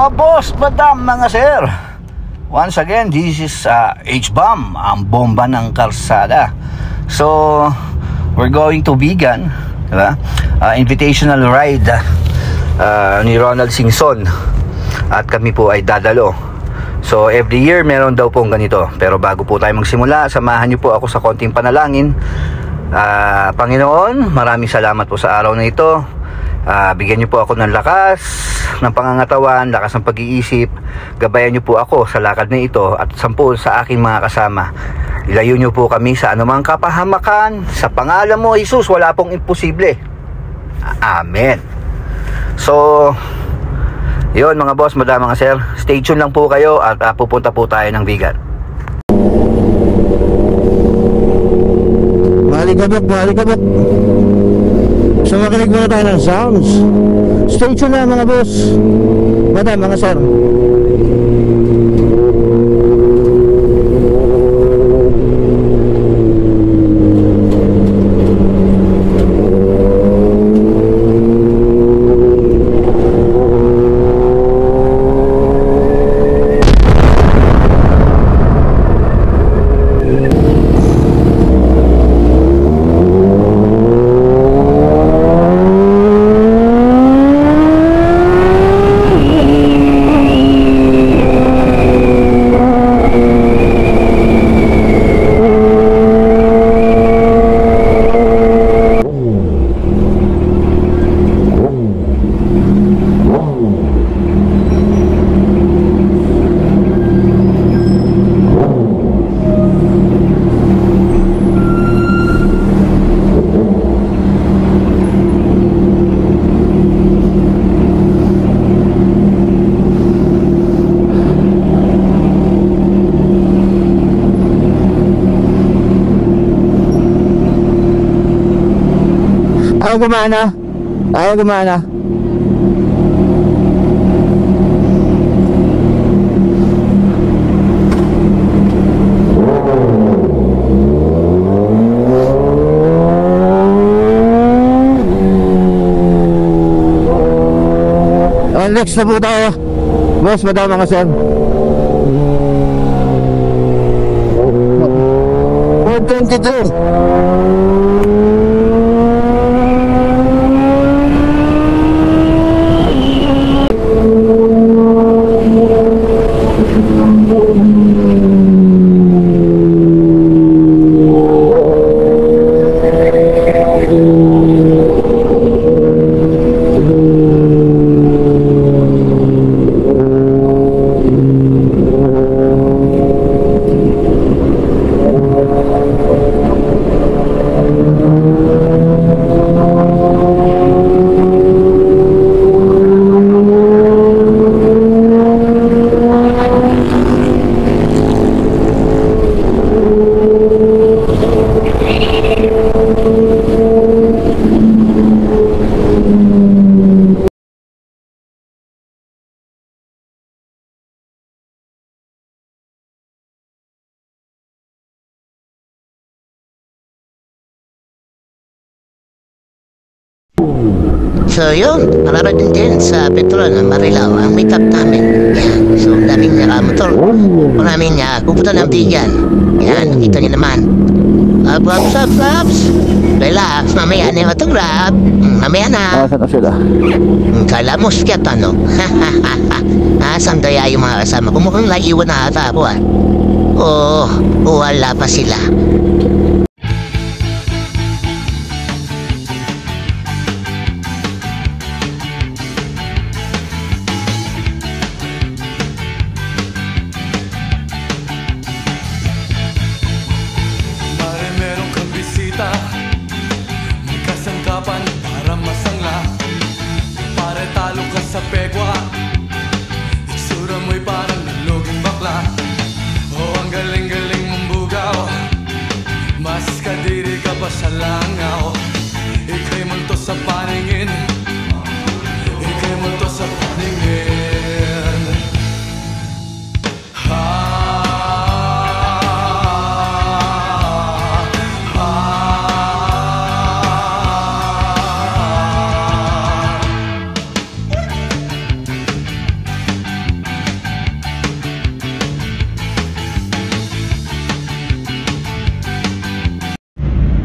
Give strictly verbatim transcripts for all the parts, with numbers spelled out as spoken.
Mga boss, madam, mga sir, once again, this is uh, H-Bomb, ang bomba ng kalsada. So, we're going to Bigan, diba? uh, Invitational ride uh, ni Ronald Singson. At kami po ay dadalo. So, every year meron daw pong ganito. Pero bago po tayo magsimula, samahan niyo po ako sa konting panalangin. uh, Panginoon, maraming salamat po sa araw na ito. Uh, bigyan niyo po ako ng lakas ng pangangatawan, lakas ng pag-iisip. Gabayan niyo po ako sa lakad na ito at sampu sa aking mga kasama. Ilayo niyo po kami sa anumang kapahamakan. Sa pangalan mo, Jesus, wala pong imposible. Amen. So, yun mga boss, madam, mga sir, stay tuned lang po kayo at uh, pupunta po tayo ng Bigan. Maligabok, maligabok. So makinig muna tayo ng sounds. Stay tuned na mga boss, madam, mga sir. Ayaw gumana. Ayaw gumana. Oh, next na po tayo, boss, madam, mga sir. four twenty-two. So yun, mararating din sa Petron ng Marilao ang meet up namin. Yan, so daming nakamotor. Maraming uh, pupunta ng Bigan. Yan, nakita niyo naman. Uh, props, props, props. Relax, mamaya na yung autograph. Mm, mamaya na. Asan na sila? Mm, kala mo sikat ano? Nasaan kaya yung mga kasama ko? Mukhang naiwan na ata ako ah. Oh, wala pa sila.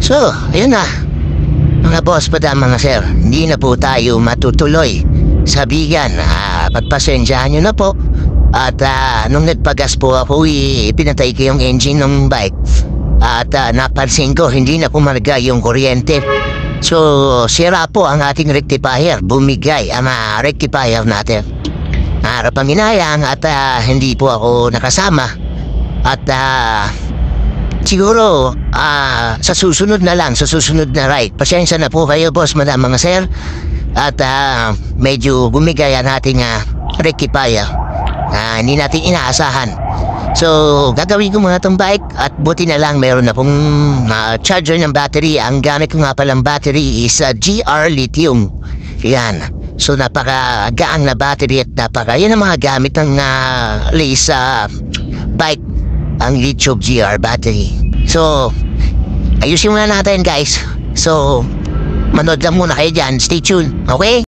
So, ayun na. Mga boss, madam, mga sir, hindi na po tayo matutuloy sa Bigan. Ah, pagpasensyahan nyo na po. At ah, nung nagpagas po ako, eh, pinatay ko yung engine ng bike. At ah, napansin ko, hindi na pumarga yung kuryente. So, sira po ang ating rectifier. Bumigay ang uh, rectifier natin. Harap ang hinayang at uh, hindi po ako nakasama. At uh, siguro uh, sa susunod na lang, sa susunod na ride. Pasensya na po kayo, boss, madam, mga sir. At uh, medyo bumigay ang ating uh, rectifier. Uh, hindi natin inaasahan. So, gagawin ko muna itong bike at buti na lang meron na pong uh, charger ng battery. Ang gamit ko nga palang battery is uh, G R Lithium. Yan. So, napaka-gaang na battery at napaka, yan ang mga gamit ng uh, lace uh, bike, ang Lithium G R battery. So, ayusin muna natin, guys. So, manood lang muna kayo dyan. Stay tuned, okay?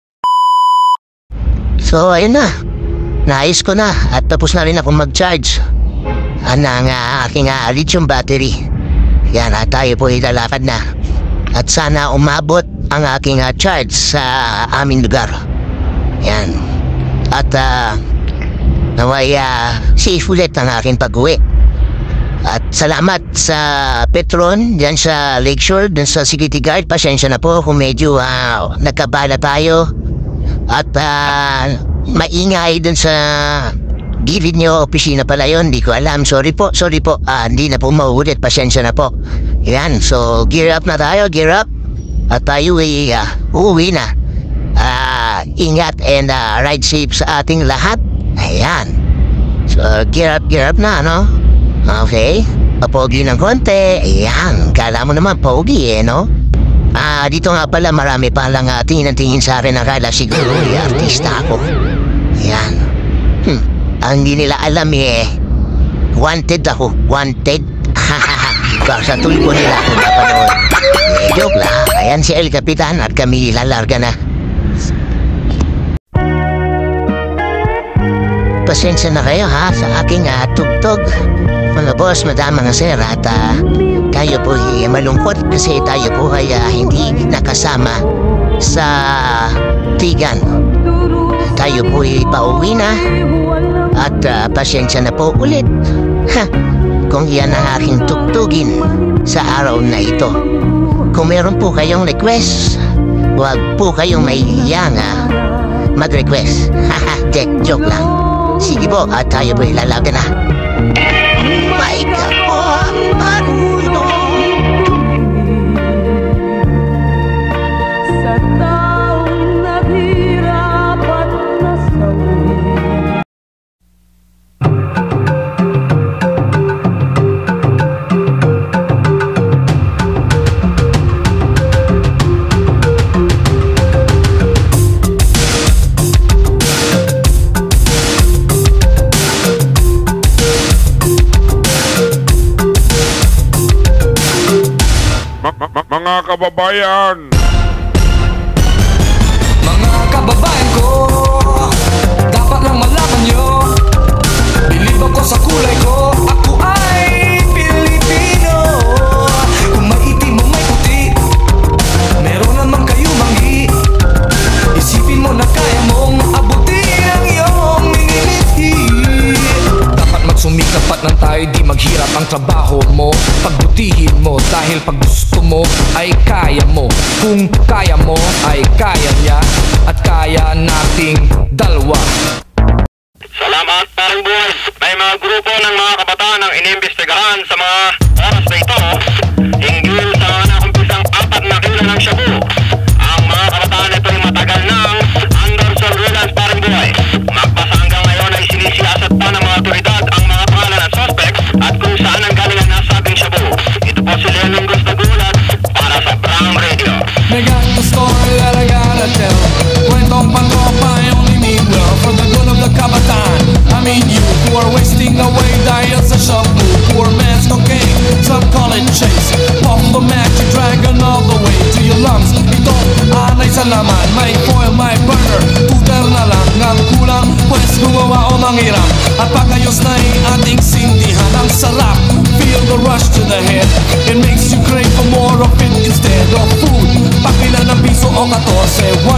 So, ayun na. Naayos ko na at tapos na rin ako mag-charge ng uh, aking uh, lithium battery. Yan, at tayo po ilalakad na. At sana umabot ang aking uh, charge sa aming lugar. Yan. At uh, naway uh, safe ulit ang aking pag-uwi. At salamat sa Petron dyan sa Lakeshore, dyan sa security guard. Pasensya na po kung medyo uh, nagkabala tayo. At uh, maingay dun sa gilid nyo, opisina pala yun, hindi ko alam. Sorry po, sorry po. Ah, hindi na po mauulit, pasensya na po. Yan, so gear up na tayo, gear up. At tayo ay uh, uuwi na. Ah, ingat and uh, ride safe sa ating lahat. Ayan. So gear up, gear up na, no? Okay, papogi ng konti. Ayan, kala mo naman pogi eh, no? Ah, dito nga pala marami palang uh, tingin-tingin sa akin. Akala siguro eh, artista ako. Yan. Hmm. Ang hindi nila alam eh, wanted ako. Wanted. Baka tulpo nila ako napanood. Eh, joke lang. Ayan si El Capitan at kami lalarga na. Pasensya na kayo ha sa aking uh, tugtog. Mga boss, madam, mga sir, at uh, tayo po ay malungkot kasi tayo po ay uh, hindi nakasama sa Bigan. Tayo po ay pauwi na at uh, pasensya na po ulit. Ha, kung yan ang aking tugtugin sa araw na ito. Kung meron po kayong request, huwag po kayong mahihiyang uh, mag-request. Haha, joke lang. Sige po, at tayo po ay lalaga na. May kapwa marunong sa taong naghirap at nasawi. Mga kababayan, mga kababayan ko, dapat lang malaman nyo, bilib ako sa kulay ko. Ako ay Pilipino. Kung maitim o may puti, meron naman kayo manggi. Isipin mo na kaya mong abutin ang iyong miniliti. Dapat magsumikap at nang tayo di maghirap ang trabaho mo. Pagbutihin mo dahil pag gusto mo ay kaya mo. Kung kaya mo ay kaya niya at kaya nating dalawa. Salamat parang boys. May mga grupo ng mga kabataan ang inimbestigahan sa mga oras na ito hinggil sa nakumpisang apat na kilo ng shabu. Ang mga kabataan ito ay matagal nang under surveillance parang boys. Magbasa hanggang ngayon ay sinisiyasat pa ng mga otoridad ang mga pangalan ng suspects at kung saan ang galing ang nasabing shabu. Ito po si Lenong Gusto Gulat para sa Brown Radio. They got the story that I gotta tell. Kwentong pantropa, I only mean well for the good of the kabatan. I mean you who are wasting away dahil sa shabu. Poor man's cocaine, some call it chase. Puff the magic dragon all the way to your lungs. Ito anay sa laman, may foil, may burner. Tuter na lang ang kulang, pues gumawa o manghiram. At pagayos na ating sindihan, ang sarap. Feel the rush to the head, it makes you crave for more say